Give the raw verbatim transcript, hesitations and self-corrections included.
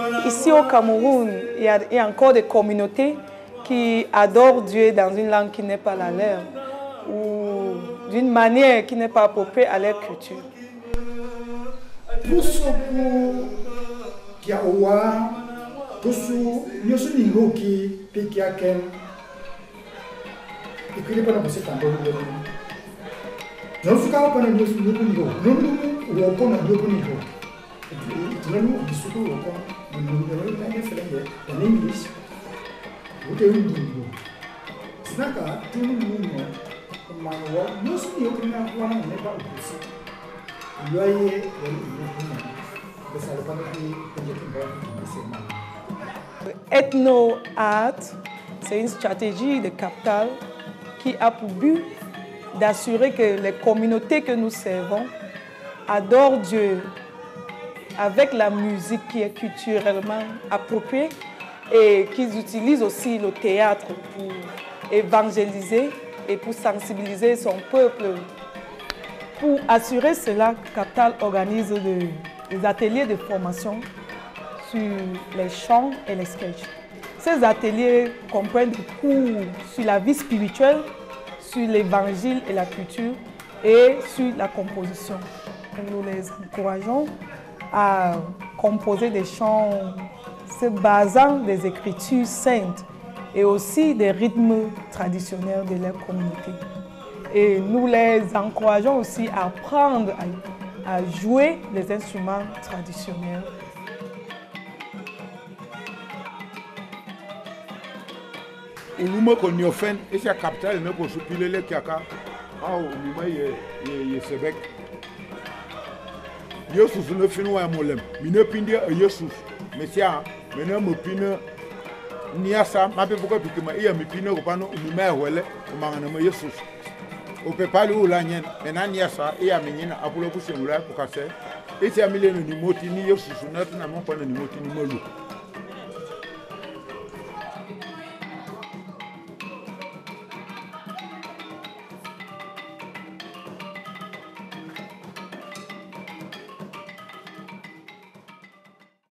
ici au Cameroun, il y, a, il y a encore des communautés qui adorent Dieu dans une langue qui n'est pas la leur ou d'une manière qui n'est pas appropriée à leur culture. Ethno-art, c'est une stratégie de capital qui a pour but d'assurer que les communautés que nous servons adorent Dieu avec la musique qui est culturellement appropriée et qu'ils utilisent aussi le théâtre pour évangéliser et pour sensibiliser son peuple. Pour assurer cela, Capital organise des, des ateliers de formation sur les chants et les sketchs. Ces ateliers comprennent des cours sur la vie spirituelle, sur l'évangile et la culture et sur la composition. Nous les encourageons à composer des chants se basant des écritures saintes et aussi des rythmes traditionnels de leur communauté. Et nous les encourageons aussi à apprendre à, à jouer des instruments traditionnels. Nous connaissons fait et c'est la capitale mais pour soupiler les kaka ah au moment il est Québec. Yusuf ne finit pas molem. Mine pindi Yusuf. Mais tiens, maintenant me pine niasa ma pe pourquoi pique ma iya me pine ko pano mi ma wele o mangana ma Yusuf. O pe pali o la nyen. Maintenant niasa iya me nyina apulo ku semula ko kase. Et c'est amile no ni moti ni Yusuf na na mo pa ni moti ni molu.